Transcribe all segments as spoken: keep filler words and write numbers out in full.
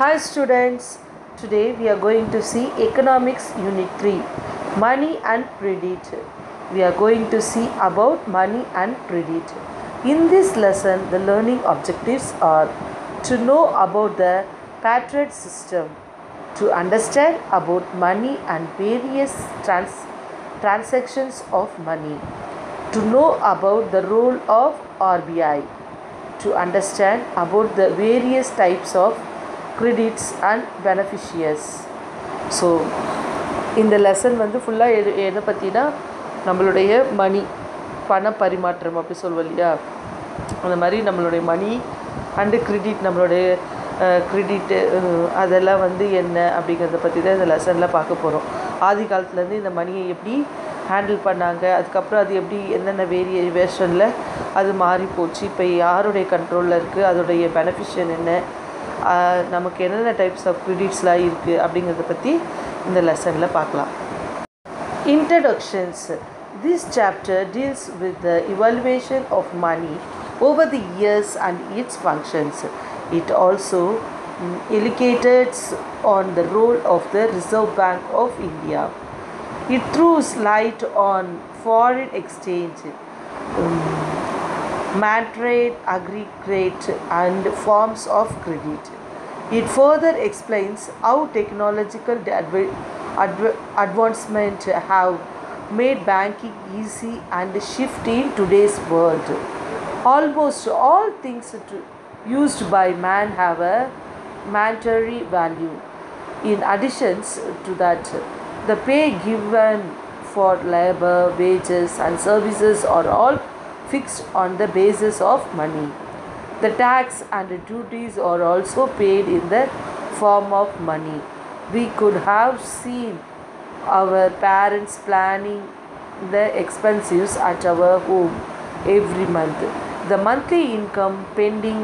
Hi students, today we are going to see Economics Unit three, Money and Credit. We are going to see about money and credit. In this lesson, the learning objectives are to know about the patriot system, to understand about money and various trans- transactions of money, to know about the role of R B I, to understand about the various types of credits and beneficiaries. So இந்த lesson வந்து ஃபுல்லாக எது எதை பற்றினா நம்மளுடைய மணி பண பரிமாற்றம் அப்படி சொல்லுவோம் இல்லையா, அந்த மாதிரி நம்மளுடைய மணி அண்டு கிரெடிட், நம்மளுடைய கிரெடிட்டு அதெல்லாம் வந்து என்ன அப்படிங்கிறத பற்றி தான் இந்த லெசனில் பார்க்க போகிறோம். ஆதி காலத்துலேருந்து இந்த மணியை எப்படி ஹேண்டில் பண்ணாங்க, அதுக்கப்புறம் அது எப்படி என்னென்ன வேரியேஷனில் அது மாறி போச்சு, இப்போ யாருடைய கண்ட்ரோலில் இருக்குது, அதோடைய பெனிஃபிஷியன் என்ன, நமக்கு என்னென்ன டைப்ஸ் ஆஃப் கிரெடிட்ஸ்லாம் இருக்குது அப்படிங்கிறத பற்றி இந்த லெசனில் பார்க்கலாம். Introductions. This chapter deals with the evaluation of money over the years and its functions. It also elucidates on the role of the Reserve Bank of India. It throws light on foreign exchange, um, man trade, agri-trade and forms of credit. It further explains how technological adv- adv- advancement have made banking easy and shift in today's world. Almost all things used by man have a monetary value. In addition to that, the pay given for labor, wages and services are all fixed on the basis of money. The tax and the duties are also paid in the form of money. We could have seen our parents planning the expenses at our home every month. The monthly income, pending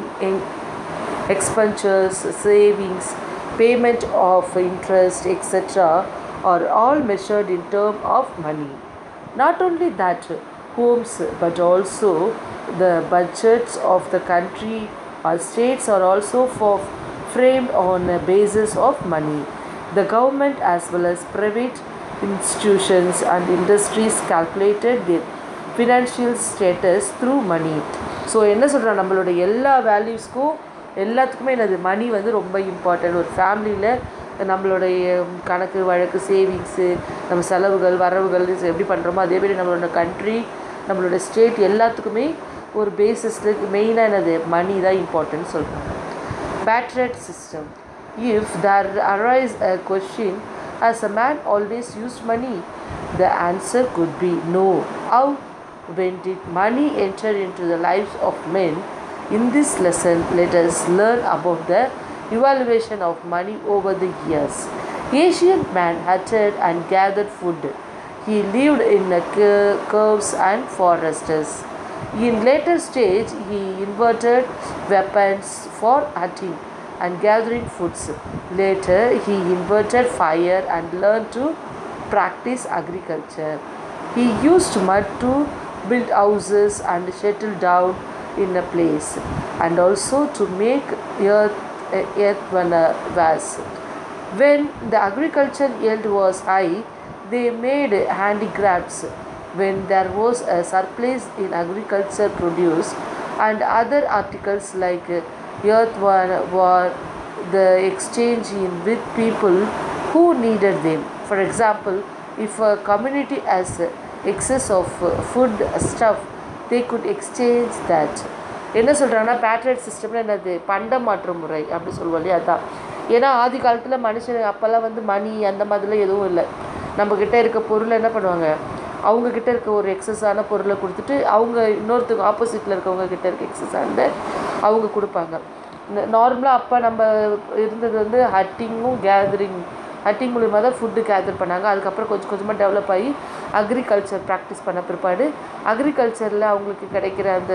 expenditures, savings, payment of interest, et cetera are all measured in terms of money. Not only that, homes but also the budgets of the country or states are also for framed on a basis of money. The government as well as private institutions and industries calculated their financial status through money. So என்ன சொல்கிறோம், நம்மளோட எல்லா வேல்யூஸ்க்கும் எல்லாத்துக்குமே என்னது மணி வந்து ரொம்ப important. ஒரு ஃபேமிலியில் நம்மளுடைய கணக்கு வழக்கு, சேவிங்ஸு, நம்ம செலவுகள் வரவுகள் எப்படி பண்ணுறோமோ அதேமாரி நம்மளோட கண்ட்ரி, நம்மளோட ஸ்டேட் எல்லாத்துக்குமே ஒரு பேசிஸில் மெயினாக என்னது மணி தான் இம்பார்ட்டன்ட் சொல்கிறாங்க. Barter system. If there arise a question, has a man always used money? The answer could be no. How when did money enter into the lives of men? In this lesson, let us learn about the evaluation of money over the years. Ancient man hunted and gathered food. He lived in caves and forests. In later stage, he invented weapons for hunting and gathering foods. Later, he invented fire and learned to practice agriculture. He used mud to build houses and settle down in a place, and also to make earth, earth vast. When the agricultural yield was high, they made handicrafts. When there was a surplus in agriculture produce and other articles like earthware, the exchange in with people who needed them. For example, if a community has excess of food stuff, they could exchange that. என்ன சொல்கிறாங்கன்னா, Patriot சிஸ்டம்ல என்னது பண்ட மாற்று முறை அப்படி சொல்லுவோம் இல்லையா, அதான். ஏன்னா ஆதி காலத்தில் மனுஷன் அப்போல்லாம் வந்து மணி அந்த மாதிரிலாம் எதுவும் இல்லை. நம்மக்கிட்ட இருக்க பொருளை என்ன பண்ணுவாங்க, அவங்கக்கிட்ட இருக்க ஒரு எக்ஸஸான பொருளை கொடுத்துட்டு அவங்க இன்னொருத்தவங்க ஆப்போசிட்டில் இருக்கவங்க கிட்ட இருக்க எக்ஸஸான அவங்க கொடுப்பாங்க. நார்மலாக அப்போ நம்ம இருந்தது வந்து ஹட்டிங்கும் கேதரிங், ஹட்டிங் மூலிமா தான் ஃபுட்டு கேதர் பண்ணாங்க. அதுக்கப்புறம் கொஞ்சம் கொஞ்சமாக டெவலப் ஆகி அக்ரிகல்ச்சர் ப்ராக்டிஸ் பண்ண பிற்பாடு அக்ரிகல்ச்சரில் அவங்களுக்கு கிடைக்கிற அந்த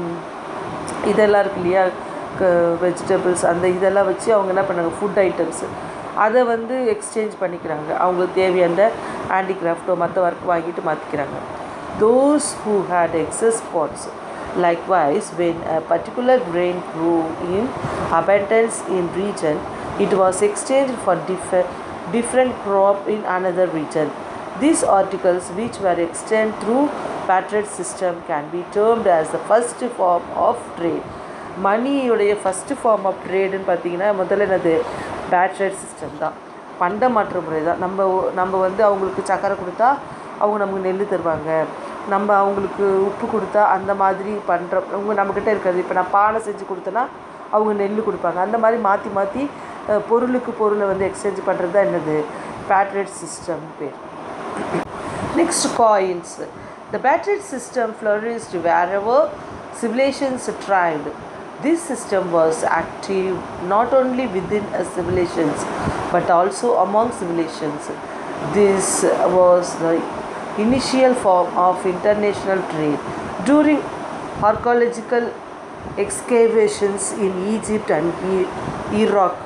இதெல்லாம் இருக்கு இல்லையா, வெஜிடபிள்ஸ், அந்த இதெல்லாம் வச்சு அவங்க என்ன பண்ணாங்க, ஃபுட் ஐட்டம்ஸு அதை வந்து எக்ஸ்சேஞ்ச் பண்ணிக்கிறாங்க. அவங்களுக்கு தேவையான ஹேண்டிகிராஃப்டோ மற்ற ஒர்க் வாங்கிட்டு மாற்றிக்கிறாங்க. Those who had excess pots. Likewise, when a particular grain grew in abundance in region, It was exchanged for different different crop in another region. These articles, which were exchanged through barter system, can be termed as the first form of trade. மணியுடைய first form of ட்ரேடுன்னு பார்த்தீங்கன்னா முதல்ல என்னது barter system தான், பண்ட மாற்று முறை தான். நம்ம நம்ம வந்து அவங்களுக்கு சக்கரை கொடுத்தா அவங்க நமக்கு நெல் தருவாங்க, நம்ம அவங்களுக்கு உப்பு கொடுத்தா அந்த மாதிரி பண்ணுற அவங்க நம்மக்கிட்ட இருக்கிறது. இப்போ நான் பானை செஞ்சு கொடுத்தேன்னா அவங்க நெல் கொடுப்பாங்க. அந்த மாதிரி மாற்றி மாற்றி பொருளுக்கு பொருளை வந்து எக்ஸ்சேஞ்ச் பண்ணுறது தான் என்னது பேட்ரேட் சிஸ்டம் பேர். Next coins. The barter system flourished wherever civilizations thrived. This system was active not only within a civilizations but also among civilizations. This was the initial form of international trade. During archaeological excavations in Egypt and Iraq,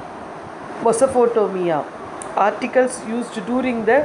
Mesopotamia, articles used during the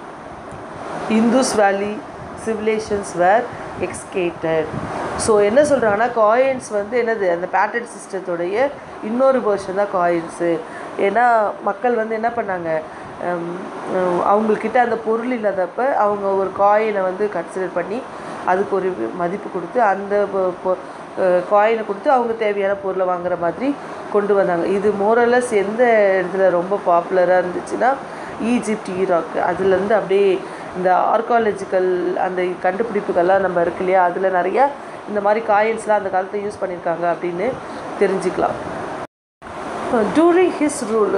Indus Valley civilizations were excavated. So என்ன சொல்கிறாங்கன்னா coins வந்து என்னது அந்த pattern சிஸ்டத்தோடைய இன்னொரு version தான் coins. ஏன்னா மக்கள் வந்து என்ன பண்ணாங்க, அவங்கக்கிட்ட அந்த பொருள் இல்லாதப்போ அவங்க ஒரு காயினை வந்து கன்சிடர் பண்ணி அதுக்கு ஒரு மதிப்பு கொடுத்து அந்த காயினை கொடுத்து அவங்க தேவையான பொருளை வாங்குற மாதிரி கொண்டு வந்தாங்க. இது மோரலஸ் எந்த இடத்துல ரொம்ப பாப்புலராக இருந்துச்சுன்னா ஈஜிப்ட், ஈராக், அதுலேருந்து அப்படியே இந்த ஆர்காலஜிக்கல் அந்த கண்டுபிடிப்புகள்லாம் நம்ம இருக்கு இல்லையா, அதில் நிறையா இந்த மாதிரி காயின்ஸ்லாம் அந்த காலத்தில் யூஸ் பண்ணியிருக்காங்க அப்படின்னு தெரிஞ்சுக்கலாம். During his rule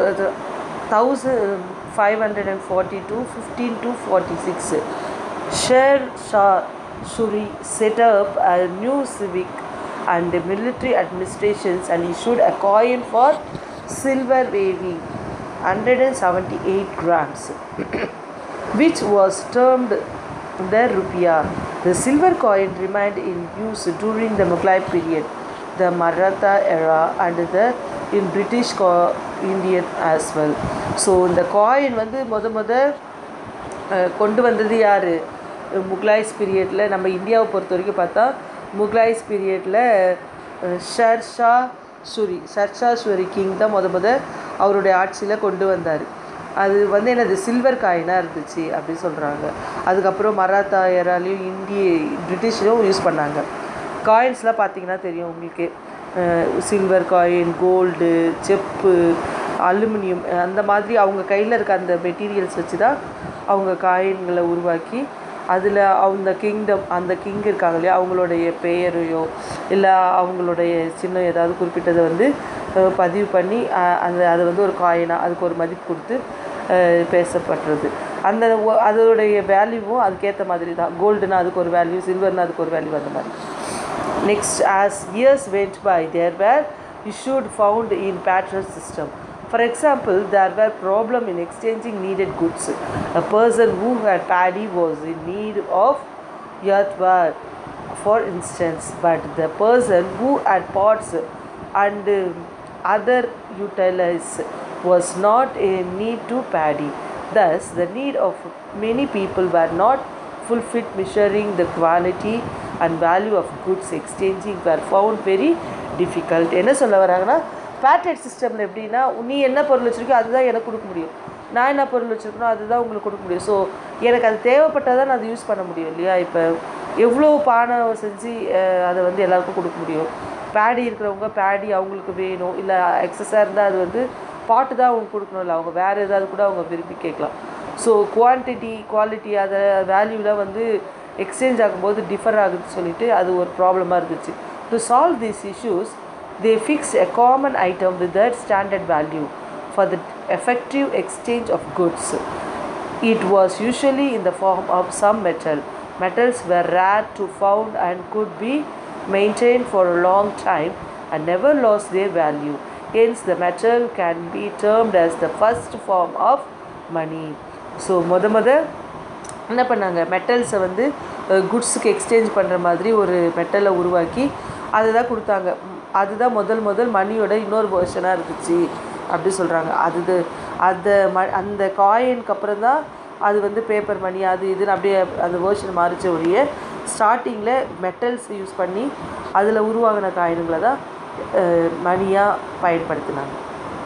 thousand five hundred and forty two fifteen to forty six Sher Shah Suri set up a new civic and military administrations and issued a coin for silver weighing one hundred seventy-eight grams which was termed the rupiah. The silver coin remained in use during the Mughal period, the Maratha era and the in British Indian as well. So இந்த coin வந்து முத முத கொண்டு வந்தது யார், முகலாய்ஸ் பீரியடில். நம்ம இந்தியாவை பொறுத்த வரைக்கும் பார்த்தா முகலாய்ஸ் பீரியடில் ஷர்ஷா சூரி ஷர்ஷா சூரி கிங் தான் முத முத அவருடைய ஆட்சியில் கொண்டு வந்தார். அது வந்து என்னது சில்வர் காயினாக இருந்துச்சு அப்படின்னு சொல்கிறாங்க. அதுக்கப்புறம் மராத்தா ஏராலையும் இந்திய பிரிட்டிஷரும் யூஸ் பண்ணாங்க. காயின்ஸ்லாம் பார்த்திங்கன்னா தெரியும் உங்களுக்கு, சில்வர் காயின், கோல்டு, செப்பு, அலுமினியம், அந்த மாதிரி அவங்க கையில் இருக்க அந்த மெட்டீரியல்ஸ் வச்சு தான் அவங்க காயின்களை உருவாக்கி அதில் அந்த கிங்டம் அந்த கிங் இருக்காங்க இல்லையா அவங்களுடைய பெயரையோ இல்லை அவங்களுடைய சின்ன ஏதாவது குறிப்பிட்டதை வந்து பதிவு பண்ணி அந்த அதை வந்து ஒரு காயினாக அதுக்கு ஒரு மதிப்பு கொடுத்து பேசப்படுறது. அந்த அதோடைய வேல்யூவும் அதுக்கேற்ற மாதிரி தான். கோல்டுனா அதுக்கு ஒரு வேல்யூ, சில்வர்னா அதுக்கு ஒரு வேல்யூ, அந்த மாதிரி. Next, as years went by, there were issued found in barter system. For example, there were problem in exchanging needed goods. A person who had paddy was in need of earthware, for instance, but the person who had pots and other utilities was not in need to paddy. Thus, the need of many people were not fulfilled. Measuring the quality and value of goods exchanging were found very difficult. என்ன சொல்ல வராங்கன்னா, pattern சிஸ்டமில் எப்படின்னா, நீ என்ன பொருள் வச்சுருக்கோ அதுதான் எனக்கு கொடுக்க முடியும், நான் என்ன பொருள் வச்சுருக்கணும் அதுதான் உங்களுக்கு கொடுக்க முடியும். ஸோ எனக்கு அது தேவைப்பட்டால் தான் நான் அதை யூஸ் பண்ண முடியும் இல்லையா. இப்போ எவ்வளோ பானை செஞ்சு அதை வந்து எல்லாருக்கும் கொடுக்க முடியும். பேடி இருக்கிறவங்க பேடி அவங்களுக்கு வேணும், இல்லை எக்ஸஸாக இருந்தால் அது வந்து பாட்டு தான் அவங்க கொடுக்கணும், இல்லை அவங்க வேறு ஏதாவது கூட அவங்க விரும்பி கேட்கலாம். ஸோ குவான்டிட்டி குவாலிட்டி அதை வேல்யூலாம் வந்து எக்ஸ்சேஞ்ச் ஆகும்போது டிஃபர் ஆகுதுன்னு சொல்லிட்டு அது ஒரு ப்ராப்ளமாக இருந்துச்சு. To solve these issues they fixed a common item with that standard value for the effective exchange of goods. It was usually in the form of some metal. Metals were rare to found and could be maintained for a long time and never lost their value. Hence, the metal can be termed as the first form of money. So, முத முத என்ன பண்ணாங்க, மெட்டல்ஸை வந்து குட்ஸுக்கு exchange பண்ணுற மாதிரி ஒரு மெட்டலை உருவாக்கி அதை தான் கொடுத்தாங்க. அதுதான் முதல் முதல் மணியோட இன்னொரு வேர்ஷனாக இருந்துச்சு அப்படி சொல்கிறாங்க. அது அந்த ம அந்த காயினுக்கு அப்புறம் தான் அது வந்து பேப்பர் மணி அது இதுன்னு அப்படியே அந்த வேர்ஷன் மாறிச்ச ஒழிய ஸ்டார்டிங்கில் மெட்டல்ஸ் யூஸ் பண்ணி அதில் உருவாகின காயினுங்களை தான் மணியாக பயன்படுத்தினாங்க.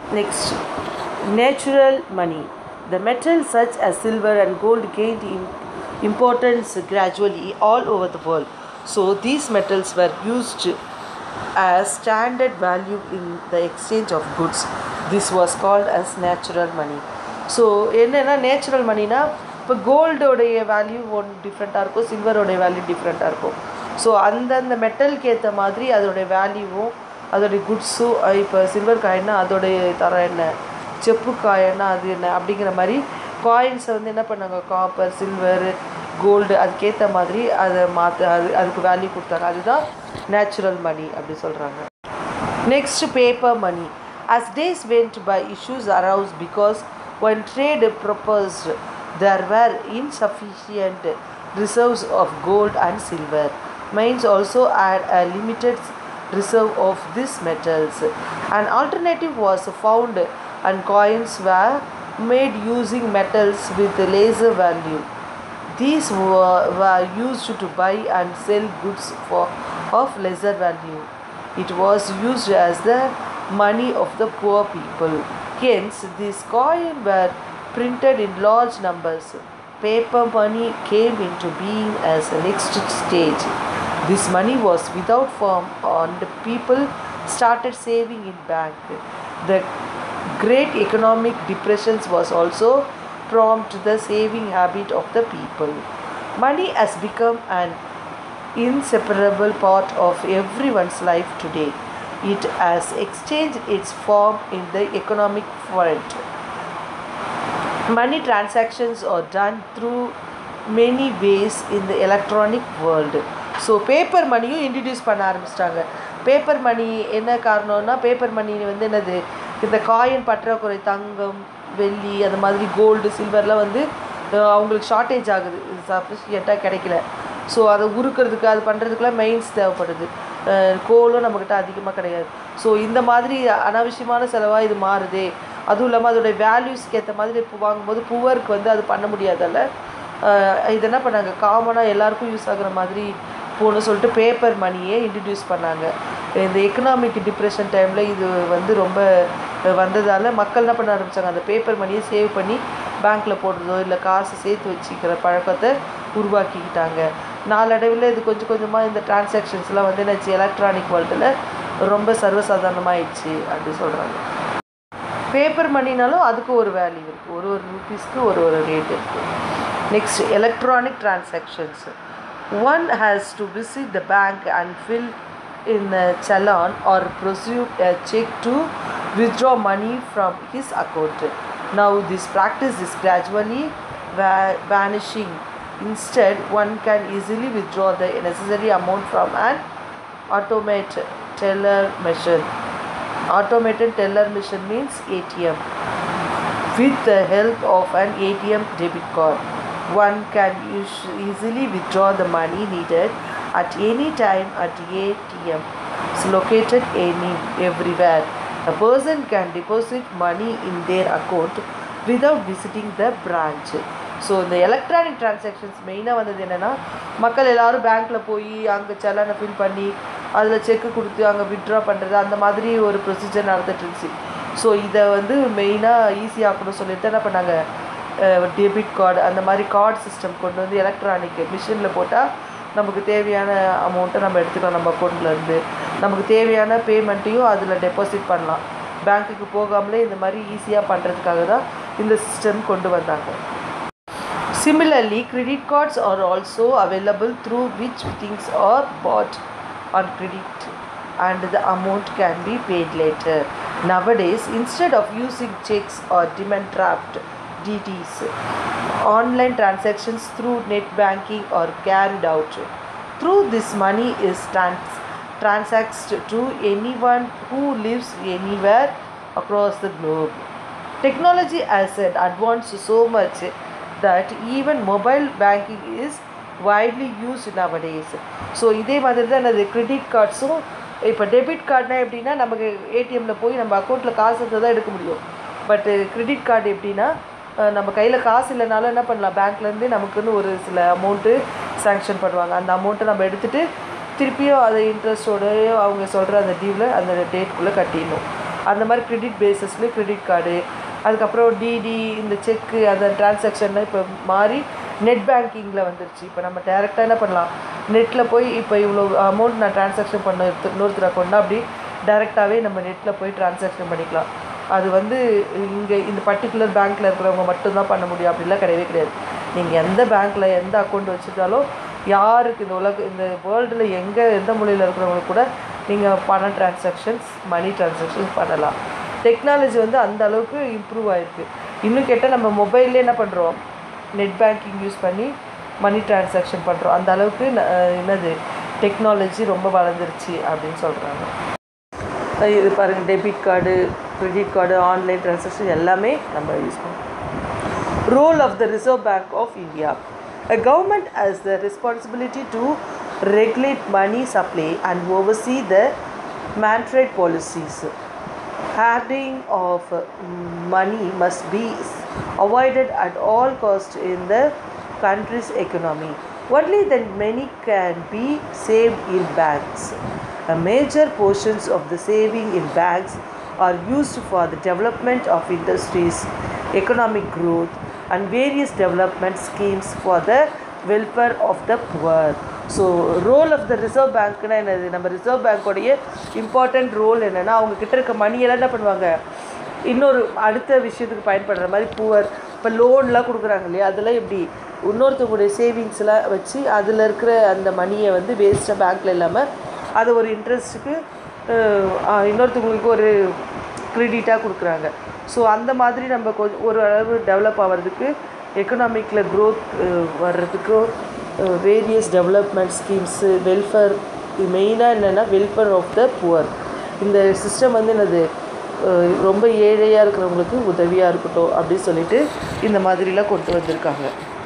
Next, natural money. The metals such as silver and gold gained in importance gradually all over the world. So these metals were used as standard value in the exchange of goods. This was called as natural money. So என்னென்னா natural மணினா இப்போ கோல்டோடைய value one டிஃப்ரெண்ட்டாக இருக்கும், சில்வரோடைய value டிஃப்ரெண்ட்டாக இருக்கும். So அந்தந்த மெட்டலுக்கு ஏற்ற மாதிரி அதோடைய வேல்யூவும் அதோடைய குட்ஸும், இப்போ சில்வர் காயின்னா அதோடைய தரம் என்ன, செப்பு காயின்னா அது என்ன அப்படிங்கிற மாதிரி காயின்ஸை வந்து என்ன பண்ணாங்க, காப்பர், சில்வர், கோல்டு அதுக்கேற்ற மாதிரி அதை மாற்ற அது அதுக்கு வேல்யூ கொடுத்தாங்க. அதுதான் நேச்சுரல் மணி அப்படி சொல்கிறாங்க. Next, paper money. As days went by, issues arose because when trade proposed, there were insufficient reserves of gold and silver. Mines also had a limited reserve of these metals. An alternative was found and coins were made using metals with lesser value. These were, were used to buy and sell goods for, of lesser value. It was used as the money of the poor people. Hence, these coins were printed in large numbers. Paper money came into being as a next stage. This money was without form and people started saving in bank. The great economic depressions was also prompt the saving habit of the people. Money has become an inseparable part of everyone's life today. It has exchanged its form in the economic front. Money transactions are done through many ways in the electronic world. So paper மணியும் introduce பண்ண ஆரம்பிச்சிட்டாங்க. Paper மணி என்ன காரணம்னா, paper மணி வந்து என்னது, இந்த coin பற்றாக்குறை, தங்கம், வெள்ளி, அந்த மாதிரி கோல்டு, சில்வர்லாம் வந்து அவங்களுக்கு ஷார்ட்டேஜ் ஆகுது, சஃபிஷியண்ட்டாக கிடைக்கல. ஸோ அதை உருக்கிறதுக்கு அது பண்ணுறதுக்குலாம் மெயின்ஸ் தேவைப்படுது. கோலும் நம்மக்கிட்ட அதிகமாக கிடையாது. ஸோ இந்த மாதிரி அனாவசியமான செலவாக இது மாறுதே. அதுவும் இல்லாமல் அதோடைய வேல்யூஸ்க்கு ஏற்ற மாதிரி இப்போ வாங்கும்போது புவருக்கு வந்து அது பண்ண முடியாதால் இது என்ன பண்ணாங்க, காமனாக எல்லாருக்கும் யூஸ் ஆகுற மாதிரி போகணும்னு சொல்லிட்டு பேப்பர் மணியே இன்ட்ரடியூஸ் பண்ணாங்க. இந்த எக்கனாமிக் டிப்ரெஷன் டைமில் இது வந்து ரொம்ப வந்ததால் மக்கள் என்ன பண்ண ஆரம்பித்தாங்க, அந்த பேப்பர் மணியை சேவ் பண்ணி பேங்க்கில் போடுறதோ இல்லை காசு சேர்த்து வச்சுக்கிற பழக்கத்தை உருவாக்கிக்கிட்டாங்க. நாளடைவில் இது கொஞ்சம் கொஞ்சமாக இந்த டிரான்சாக்ஷன்ஸ்லாம் வந்து என்னாச்சு, எலக்ட்ரானிக் வேர்ல்டில் ரொம்ப சர்வசாதாரணமாகிடுச்சு அப்படி சொல்கிறாங்க. பேப்பர் மணினாலும் அதுக்கு ஒரு வேல்யூ இருக்குது, ஒரு ஒரு ருபீஸ்க்கு ஒரு ஒரு ரேட் இருக்குது. Next, electronic transactions. One has to visit the bank and fill in a challan or procure a check to withdraw money from his account. Now this practice is gradually va- vanishing. Instead, one can easily withdraw the necessary amount from an automated teller machine. Automated teller machine means A T M. With the help of an A T M debit card, one can us- easily withdraw the money needed at any time at A T M. It's located any everywhere. A person can deposit money in their account without visiting the branch. So இந்த electronic transactions மெயினாக வந்தது என்னென்னா, மக்கள் எல்லோரும் பேங்க்கில் போய் அங்கே செல்லானை fill பண்ணி அதில் செக்கு கொடுத்து அங்கே வித்ட்ரா பண்ணுறது, அந்த மாதிரி ஒரு ப்ரொசீஜர் நடந்துட்டு இருந்துச்சு. ஸோ இதை வந்து மெயினாக ஈஸியாகணும்னு சொல்லிட்டு என்ன பண்ணாங்க, டெபிட் கார்டு அந்த மாதிரி கார்டு சிஸ்டம் கொண்டு வந்து எலக்ட்ரானிக் மிஷினில் போட்டால் நமக்கு தேவையான அமௌண்ட்டை நம்ம எடுத்துக்கலாம். நம்ம அக்கௌண்ட்லேருந்து நமக்கு தேவையான பேமெண்ட்டையும் அதில் டெபாசிட் பண்ணலாம். பேங்க்குக்கு போகாமலே இந்த மாதிரி ஈஸியாக பண்ணுறதுக்காக தான் இந்த சிஸ்டம் கொண்டு வந்தாங்க. Similarly, credit cards are also available through which things are bought on credit and the amount can be paid later. Nowadays, instead of using checks or demand draft D Ds, online transactions through net banking are carried out. Through this, money is trans- transacted to anyone who lives anywhere across the globe. Technology has advanced so much that even mobile banking is widely used nowadays. So இதே மாதிரி தான் அந்த credit கார்ட்ஸும், இப்போ debit கார்டுனா எப்படின்னா நமக்கு ஏடிஎம்மில் போய் நம்ம அக்கௌண்ட்டில் காசு இருந்தால் தான் எடுக்க முடியும். பட் கிரெடிட் கார்டு எப்படின்னா நம்ம கையில் காசு இல்லைனாலும் என்ன பண்ணலாம், பேங்க்லேருந்து நமக்குன்னு ஒரு சில அமௌண்ட்டு சேங்ஷன் பண்ணுவாங்க. அந்த அமௌண்ட்டை நம்ம எடுத்துகிட்டு திருப்பியும் அதை இன்ட்ரெஸ்ட்டோடையோ அவங்க சொல்கிற அந்த டீவில் அந்த டேட்குள்ளே கட்டிடணும். அந்த மாதிரி கிரெடிட் பேஸஸ்லேயே கிரெடிட் கார்டு, அதுக்கப்புறம் டிடி, இந்த செக்கு, அந்த டிரான்சாக்ஷன்லாம் இப்போ மாறி நெட் பேங்கிங்கில் வந்துருச்சு. இப்போ நம்ம டேரெக்டாக என்ன பண்ணலாம், நெட்டில் போய் இப்போ இவ்வளோ அமௌண்ட் நான் டிரான்சாக்ஷன் பண்ண இன்னொருத்தர் அக்கௌண்ட்னா அப்படி டேரெக்டாகவே நம்ம நெட்டில் போய் டிரான்சாக்ஷன் பண்ணிக்கலாம். அது வந்து இங்கே இந்த பர்டிகுலர் பேங்க்கில் இருக்கிறவங்க மட்டும்தான் பண்ண முடியும் அப்படிலாம் கிடையவே கிடையாது. நீங்கள் எந்த பேங்க்கில் எந்த அக்கௌண்ட் வச்சுட்டாலும் யாருக்கு இந்த உலக இந்த வேர்ல்டில் எங்கே எந்த மொழியில் இருக்கிறவங்களுக்கு கூட நீங்கள் பண டிரான்சாக்ஷன்ஸ், மணி டிரான்சாக்ஷன்ஸ் பண்ணலாம். டெக்னாலஜி வந்து அந்த அளவுக்கு இம்ப்ரூவ் ஆகிருக்கு. இன்னும் கேட்டால் நம்ம மொபைல்லே என்ன பண்ணுறோம், நெட் பேங்கிங் யூஸ் பண்ணி மணி டிரான்சாக்ஷன் பண்ணுறோம். அந்த அளவுக்கு என்னது டெக்னாலஜி ரொம்ப வளர்ந்துருச்சு அப்படின்னு சொல்கிறாங்க. இது பாருங்கள், debit card, credit card, online transaction எல்லாமே நம்ம யூஸ் பண்ணுறோம். Role of the Reserve Bank of India. A government has the responsibility to regulate money supply and oversee the monetary policies. Hoarding of money must be avoided at all costs in the country's economy. Only then money can be saved in banks. A major portions of the saving in banks are used for the development of industries, economic growth, and various development schemes for the welfare of the poor. So role of the Reserve பேங்க்னா என்னது, நம்ம reserve பேங்க்கோடைய important role என்னென்னா, அவங்கக்கிட்ட இருக்க மணியெல்லாம் என்ன பண்ணுவாங்க, இன்னொரு அடுத்த விஷயத்துக்கு பயன்படுற மாதிரி புவர், இப்போ லோன்லாம் கொடுக்குறாங்க இல்லையா, அதெல்லாம் எப்படி இன்னொருத்தவங்களுடைய சேவிங்ஸ்லாம் வச்சு அதில் இருக்கிற அந்த மணியை வந்து வேஸ்ட்டாக பேங்க்கில் இல்லாமல் அதை ஒரு இன்ட்ரெஸ்ட்டுக்கு இன்னொருத்தவங்களுக்கு ஒரு க்ரெடிட்டாக கொடுக்குறாங்க. ஸோ அந்த மாதிரி நம்ம கொஞ்சம் ஒரு அளவு டெவலப் ஆகிறதுக்கு, எக்கனாமிக்கில் க்ரோத் வர்றதுக்கு வேரியஸ் டெவலப்மெண்ட் ஸ்கீம்ஸு, வெல்ஃபேர், மெயினாக என்னென்னா வெல்ஃபேர் ஆஃப் த புவர். இந்த சிஸ்டம் வந்து என்னது ரொம்ப ஏழையாக இருக்கிறவங்களுக்கு உதவியாக இருக்கட்டும் அப்படின்னு சொல்லிட்டு இந்த மாதிரிலாம் கொண்டு வந்திருக்காங்க.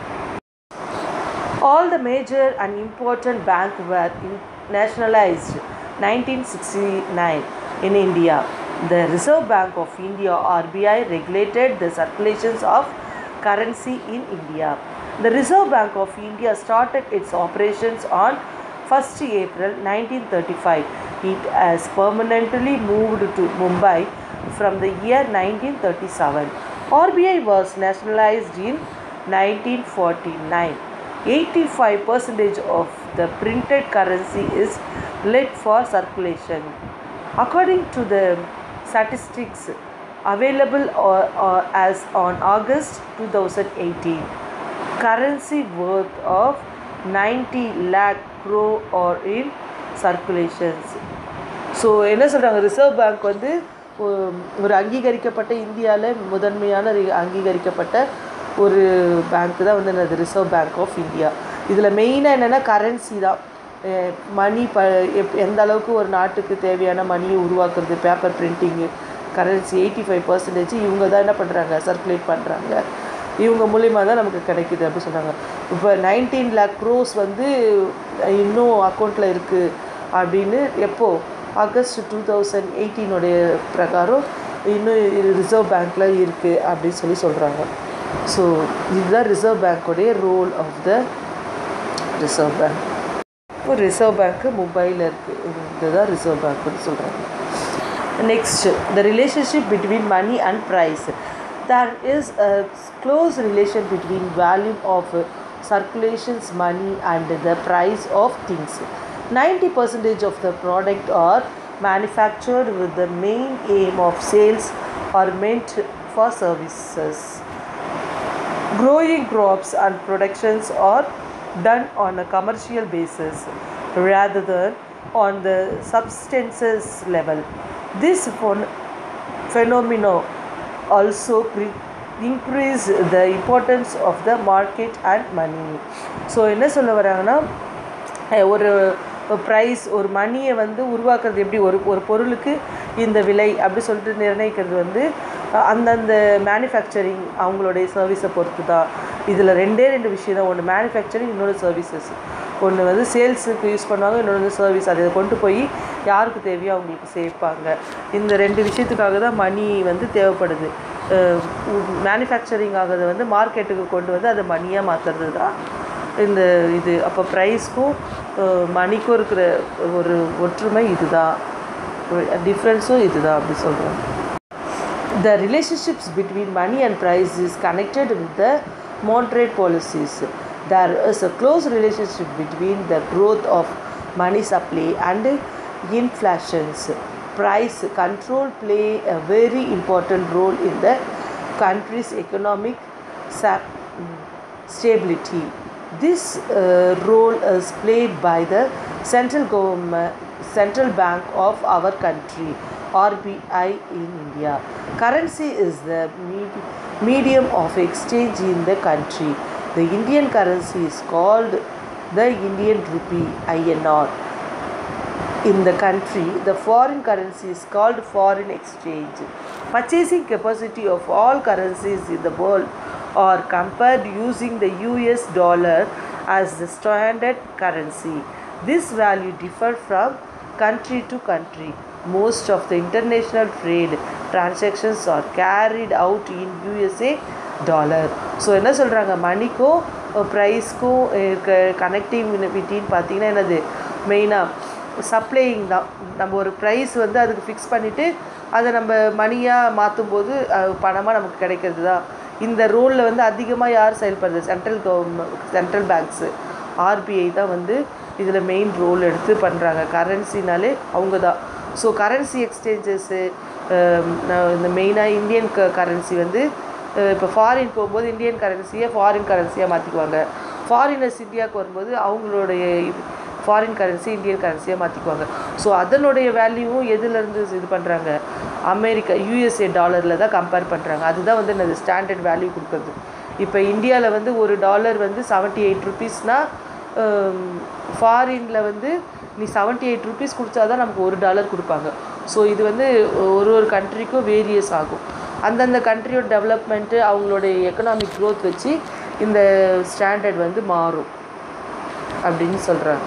All the major and important banks were nationalized nineteen sixty-nine in India. The Reserve Bank of India R B I regulated the circulations of currency in India. The Reserve Bank of India started its operations on first April nineteen thirty-five. It has permanently moved to Mumbai from the year nineteen thirty-seven. R B I was nationalized in nineteen forty-nine. eighty-five percent of the printed currency is left for circulation. According to the statistics available or, or as on August twenty eighteen, currency worth of ninety lakh crore are in circulations. So என்ன சொல்கிறாங்க, reserve bank வந்து ஒரு அங்கீகரிக்கப்பட்ட, இந்தியாவில் முதன்மையான அங்கீகரிக்கப்பட்ட ஒரு பேங்க்கு தான் வந்து என்னது ரிசர்வ் பேங்க் ஆஃப் இந்தியா. இதில் மெயினாக என்னென்னா கரன்சி தான், மணி ப எப் எந்த அளவுக்கு ஒரு நாட்டுக்கு தேவையான மணியை உருவாக்குறது, paper printing, currency eighty five percentage இவங்க தான் என்ன பண்ணுறாங்க, சர்க்குலேட் பண்ணுறாங்க. இவங்க மூலிமா தான் நமக்கு கிடைக்கிது அப்படின்னு சொன்னாங்க. இப்போ நைன்டீன் லேக் க்ரோஸ் வந்து இன்னும் அக்கௌண்ட்டில் இருக்குது அப்படின்னு எப்போது ஆகஸ்ட் டூ தௌசண்ட் எயிட்டீனுடைய பிரகாரம் இன்னும் ரிசர்வ் பேங்க்கில் இருக்குது அப்படின்னு சொல்லி சொல்கிறாங்க. ஸோ இதுதான் ரிசர்வ் பேங்க்குடைய role of the Reserve Bank. இப்போ ரிசர்வ் பேங்க்கு மும்பையில் இருக்குது, இதுதான் ரிசர்வ் பேங்க்குன்னு சொல்கிறாங்க. Next, the relationship between money and price. There is a close relation between value of circulations money and the price of things. ninety percent of the product are manufactured with the main aim of sales or meant for services. Growing crops and productions are done on a commercial basis rather than on the substances level. This phenomenon also increase the importance of the market and money. So என்ன சொல்ல வராங்கன்னா, ஒரு price, ஒரு மணியை வந்து உருவாக்குறது எப்படி, ஒரு ஒரு பொருளுக்கு இந்த விலை அப்படி சொல்லிட்டு நிர்ணயிக்கிறது வந்து அந்தந்த மேனுஃபேக்சரிங் அவங்களுடைய சர்வீஸை பொறுத்து தான். இதில் ரெண்டே ரெண்டு விஷயம் தான், ஒன்று மேனுஃபேக்சரிங், இன்னொன்று சர்வீசஸ். ஒன்று வந்து சேல்ஸுக்கு யூஸ் பண்ணுவாங்க, இன்னொன்று வந்து சர்வீஸ், அதை கொண்டு போய் யாருக்கு தேவையோ அவங்களுக்கு சேர்ப்பாங்க. இந்த ரெண்டு விஷயத்துக்காக தான் மணி வந்து தேவைப்படுது. மேனுஃபேக்சரிங் ஆகிறது வந்து மார்க்கெட்டுக்கு கொண்டு வந்து அதை மணியாக மாற்றுறது தான் இந்த இது. அப்போ ப்ரைஸ்க்கும் மணிக்கும் இருக்கிற ஒரு ஒற்றுமை இதுதான். டிஃப்ரென்ஸும் இதுதான் அப்படி சொல்கிறேன். The relationships between money and price is connected with the monetary policies. There is a close relationship between the growth of money supply and inflations. Price control play a very important role in the country's economic stability. This uh, role is played by the central government, central bank of our country, R B I in India. Currency is the med- medium of exchange in the country. The Indian currency is called the Indian rupee, I N R. In the country, the foreign currency is called foreign exchange. Purchasing capacity of all currencies in the world are compared using the U S dollar as the standard currency. This value differs from country to country. Most of the international trade transactions are carried out in U S A dollar. So என்ன சொல்கிறாங்க, மணிக்கும் ப்ரைஸ்க்கும் இருக்க கனெக்டிவிட்டின்னு பார்த்தீங்கன்னா என்னது மெயினாக supplying தான். நம்ம ஒரு ப்ரைஸ் வந்து அதுக்கு ஃபிக்ஸ் பண்ணிவிட்டு அதை நம்ம மணியாக மாற்றும் போது பணமாக நமக்கு கிடைக்கிறது தான். இந்த ரோலில் வந்து அதிகமாக யார் செயல்படுறது, central government central banks RBI தான் வந்து இதில் மெயின் ரோல் எடுத்து பண்ணுறாங்க. கரன்சினாலே அவங்க தான். ஸோ கரன்சி எக்ஸ்சேஞ்சஸ்ஸு இந்த மெயினாக இந்தியன் க கரன்சி வந்து இப்போ ஃபாரின் போகும்போது இந்தியன் கரன்சியை ஃபாரின் கரன்சியாக மாற்றிக்குவாங்க. ஃபாரினர்ஸ் இந்தியாவுக்கு வரும்போது அவங்களுடைய ஃபாரின் கரன்சி இந்தியன் கரன்சியாக மாற்றிக்குவாங்க. ஸோ அதனுடைய வேல்யூவும் எதுலேருந்து இது பண்ணுறாங்க, அமெரிக்கா யூஎஸ்ஏ டாலரில் தான் கம்பேர் பண்ணுறாங்க. அதுதான் வந்து என்னது ஸ்டாண்டர்ட் வேல்யூ கொடுக்குறது. இப்போ இந்தியாவில் வந்து ஒரு டாலர் வந்து செவன்ட்டி எயிட் ருபீஸ்னால் ஃபாரினில் வந்து நீ செவன்ட்டி எயிட் ருபீஸ் கொடுத்தா தான் நமக்கு ஒரு டாலர் கொடுப்பாங்க. ஸோ இது வந்து ஒரு ஒரு கண்ட்ரிக்கும் வேரியஸ் ஆகும். அந்தந்த கண்ட்ரியோட டெவலப்மெண்ட்டு அவங்களுடைய எக்கனாமிக் க்ரோத் வச்சு இந்த ஸ்டாண்டர்ட் வந்து மாறும் அப்படின்னு சொல்கிறாங்க.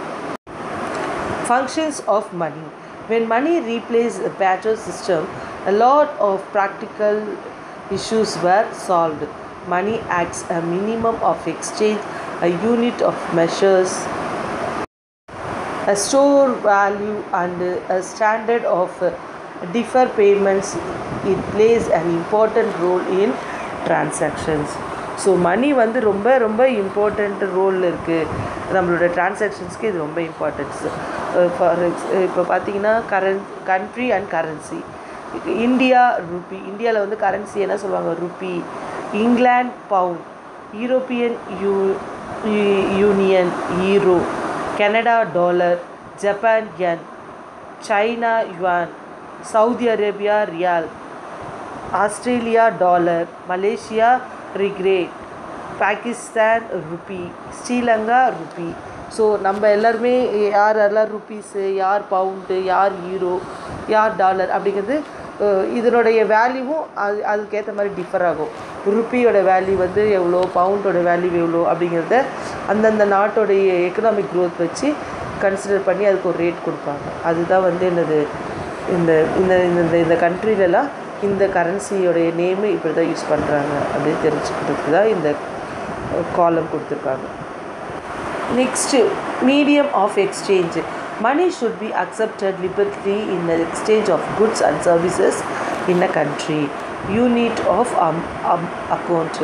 Functions of money. When money replaced a barter system, a lot of practical issues were solved. Money acts a minimum of exchange, a unit of measures, a store value and a standard of defer payments. It plays an important role in transactions. So money வந்து ரொம்ப ரொம்ப important ரோலில் இருக்குது. நம்மளோட டிரான்சாக்ஷன்ஸ்க்கு இது ரொம்ப importance. For ex இப்போ பார்த்தீங்கன்னா curr country and currency. India rupee, இந்தியாவில் வந்து கரன்சி என்ன சொல்லுவாங்க, rupee. England pound, European u union euro, Canada dollar, Japan yen, China yuan, Saudi Arabia riyal, Australia dollar, Malaysia ringgit, Pakistan rupee, Sri Lanka rupee. So நம்ம எல்லாருமே யார் யாரெல்லாம் ருப்பீஸு, யார் pound, யார் ஈரோ, யார் டாலர் அப்படிங்கிறது இதனுடைய வேல்யூவும் அது அதுக்கேற்ற மாதிரி டிஃபர் ஆகும். ருப்பியோட வேல்யூ வந்து எவ்வளோ, பவுண்டோட வேல்யூ எவ்வளோ அப்படிங்கிறத அந்தந்த நாட்டோடைய எக்கனாமிக் க்ரோத் வச்சு கன்சிடர் பண்ணி அதுக்கு ஒரு ரேட் கொடுப்பாங்க. அதுதான் வந்து என்னது இந்த இந்த இந்த இந்த கண்ட்ரிலலாம் இந்த கரன்சியோடைய நேமு இப்படி தான் யூஸ் பண்ணுறாங்க அப்படின்னு தெரிஞ்சுக்கிறதுக்கு தான் இந்த காலம் கொடுத்துருக்காங்க. Next medium of exchange. Money should be accepted liberally in the exchange of goods and services in a country. Unit of um, um, account.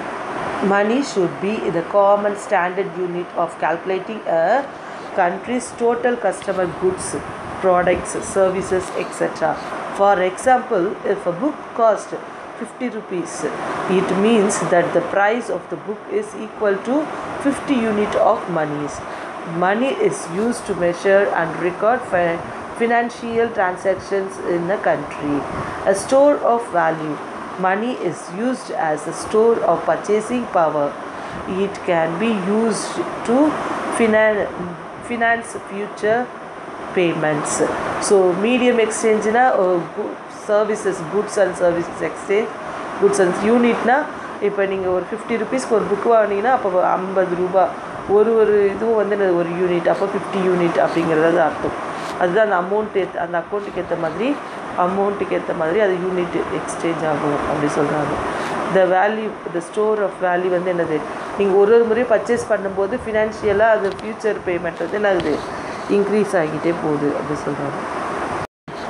Money should be the common standard unit of calculating a country's total customer goods, products, services, et cetera. For example, if a book costs fifty rupees, it means that the price of the book is equal to fifty unit of monies. Money is used to measure and record fi- financial transactions in a country. A store of value. Money is used as a store of purchasing power. It can be used to finan- finance future payments. So medium exchange na uh, services, goods and services exchange. Goods and unit na இப்போ நீங்கள் ஒரு fifty ருபீஸ்க்கு ஒரு book வாங்கினீங்கன்னா அப்போ ஐம்பது ரூபா ஒரு ஒரு இதுவும் வந்து ஒரு யூனிட், அப்போ ஃபிஃப்டி யூனிட் அப்படிங்கிறது அர்த்தம். அதுதான் அந்த அமௌண்ட் ஏற்ற அந்த அக்கௌண்ட்டுக்கு ஏற்ற மாதிரி அமௌண்ட்டுக்கு ஏற்ற மாதிரி அது யூனிட் எக்ஸ்சேஞ்ச் ஆகும் அப்படி சொல்கிறாங்க. The value the store of value வந்து என்னது, நீங்கள் ஒரு ஒரு முறையும் பர்ச்சேஸ் பண்ணும்போது ஃபினான்ஷியலாக அது ஃப்யூச்சர் பேமெண்ட் வந்து என்னது இன்க்ரீஸ் ஆகிட்டே போகுது அப்படி சொல்கிறாங்க.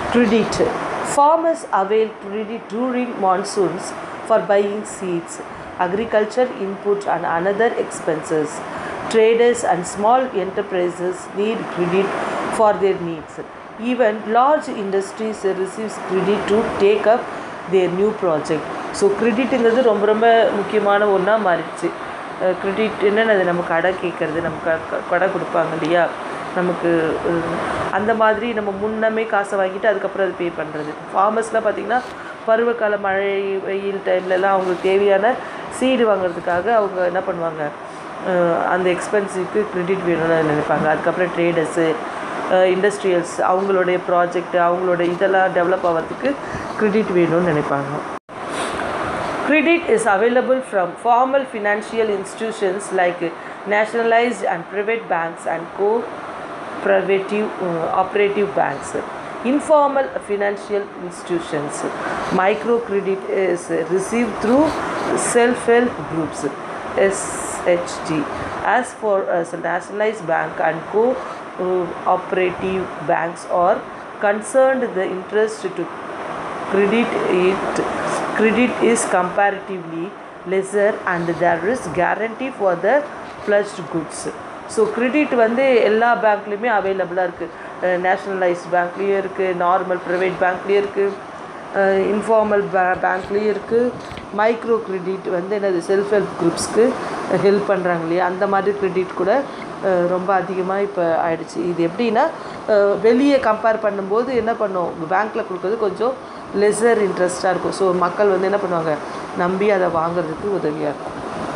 Credit. Farmers avail credit during monsoons for buying seeds, agriculture input, and other expenses. Traders and small enterprises need credit for their needs. Even large industries receive credit to take up their new project. So கிரெடிட்டுங்கிறது ரொம்ப ரொம்ப முக்கியமான ஒன்றா மாறிடுச்சு. Credit என்னென்ன, அது நம்ம கடை கேட்குறது, நம்ம க கடை கொடுப்பாங்க இல்லையா, நமக்கு அந்த மாதிரி நம்ம முன்னமே காசை வாங்கிட்டு அதுக்கப்புறம் அது பே பண்ணுறது. ஃபார்மர்ஸ்லாம் பார்த்திங்கன்னா பருவகால மழை வெயில் டைம்லலாம் அவங்களுக்கு தேவையான சீடு வாங்குறதுக்காக அவங்க என்ன பண்ணுவாங்க, அந்த எக்ஸ்பென்சிவ்க்கு கிரெடிட் வேணும்னு நினைப்பாங்க. அதுக்கப்புறம் ட்ரேடர்ஸு, இண்டஸ்ட்ரியல்ஸ் அவங்களுடைய ப்ராஜெக்ட் அவங்களோட இதெல்லாம் டெவலப் ஆகிறதுக்கு கிரெடிட் வேணும்னு நினைப்பாங்க. Credit is available from formal financial institutions like nationalized and private banks and cooperative uh, operative banks. Informal financial institutions. Microcredit is received through self-help groups S H G. As for as a nationalized bank and cooperative banks are concerned, the interest to credit it credit is comparatively lesser and there is guarantee for the pledged goods. So credit வந்து எல்லா பேங்க்லேயுமே அவைலபிளாக இருக்குது. Nationalised பேங்க்லேயும் இருக்குது, normal private பேங்க்லேயும் இருக்குது, informal பே பேங்க்லேயும் இருக்குது. Micro credit வந்து என்னது, self help குரூப்ஸ்க்கு help பண்ணுறாங்க இல்லையா, அந்த மாதிரி கிரெடிட் கூட ரொம்ப அதிகமாக இப்போ ஆயிடுச்சு. இது எப்படின்னா வெளியே கம்பேர் பண்ணும்போது என்ன பண்ணும், பேங்க்கில் கொடுக்குறது கொஞ்சம் லெஸர் இன்ட்ரெஸ்ட்டாக இருக்கும். ஸோ மக்கள் வந்து என்ன பண்ணுவாங்க, நம்பி அதை வாங்குறதுக்கு உதவியாக இருக்கும்.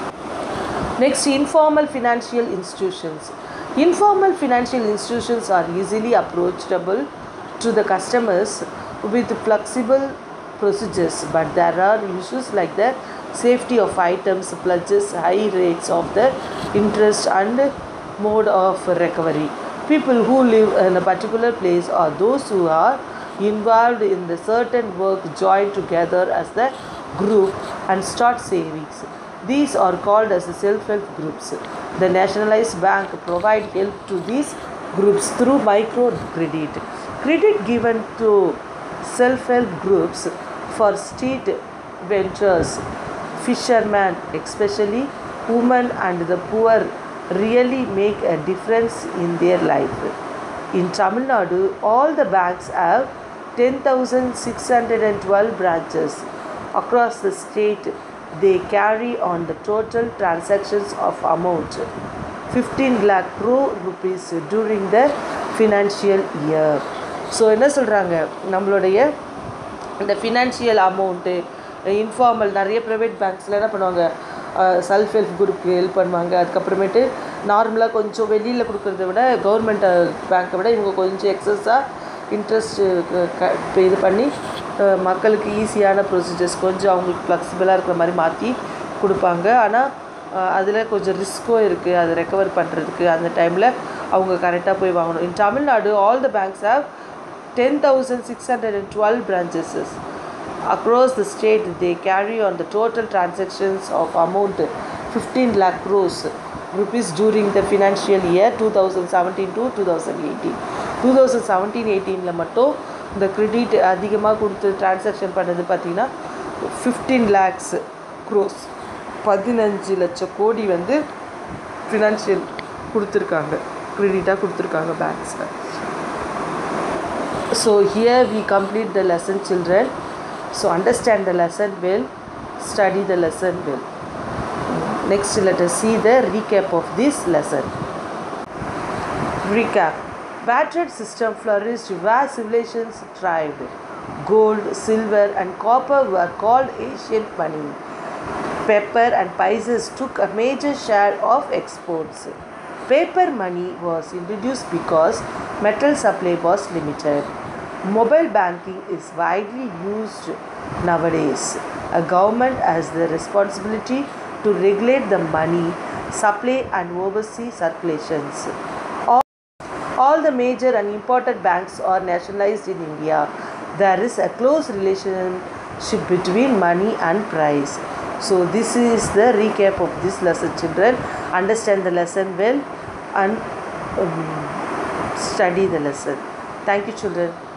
Next, informal financial institutions. Informal financial institutions are easily approachable to the customers with flexible procedures, but there are issues like the safety of items, pledges, high rates of the interest and mode of recovery. People who live in a particular place or those who are involved in the certain work join together as the group and start savings. These are called as the self-help groups. The nationalized bank provide help to these groups through microcredit. Credit given to self-help groups for street vendors, fishermen, especially women and the poor, really make a difference in their life. In Tamil Nadu, all the banks have ten thousand six hundred twelve branches across the state. They carry on the total transactions of amount fifteen lakh crore rupees during the financial year. So என்ன சொல்கிறாங்க, நம்மளுடைய இந்த financial amount informal நிறைய private பேங்க்ஸில் என்ன பண்ணுவாங்க, self help குரூப்க்கு help பண்ணுவாங்க. அதுக்கப்புறமேட்டு நார்மலாக கொஞ்சம் வெளியில் கொடுக்குறத விட கவர்மெண்ட் பேங்க்கை விட இவங்க கொஞ்சம் எக்ஸஸாக இன்ட்ரெஸ்ட்டு இது பண்ணி மக்களுக்கு ஈஸியான ப்ரொசீஜர்ஸ் கொஞ்சம் அவங்களுக்கு ஃப்ளெக்சிபிளாக இருக்கிற மாதிரி மாற்றி கொடுப்பாங்க. ஆனால் அதில் கொஞ்சம் ரிஸ்க்கும் இருக்குது, அதை ரெக்கவர் பண்ணுறதுக்கு அந்த டைமில் அவங்க கரெக்டாக போய் வாங்கணும். In Tamil Nadu all the banks have ten thousand six hundred twelve branches across the state. They carry on the total transactions of amount fifteen lakh crores rupees during the financial year twenty seventeen to twenty eighteen. twenty seventeen eighteen ல மட்டும் இந்த credit அதிகமாக கொடுத்து transaction பண்ணது பார்த்திங்கன்னா fifteen lakhs cross, பதினஞ்சு லட்சம் கோடி வந்து ஃபினான்ஷியல் கொடுத்துருக்காங்க, கிரெடிட்டாக கொடுத்துருக்காங்க பேங்க்ஸில். So here we complete the lesson, children. So understand the lesson well, study the lesson well. Next let us see the recap of this lesson. Recap. Bartered system flourished where civilizations thrived. Gold, silver and copper were called ancient money. Pepper and spices took a major share of exports. Paper money was introduced because metal supply was limited. Mobile banking is widely used nowadays. A government has the responsibility to regulate the money supply and oversee circulations. All, all the major and important banks are nationalized in India. There is a close relationship between money and price. So this is the recap of this lesson, children. Understand the lesson well and um, study the lesson. Thank you, children.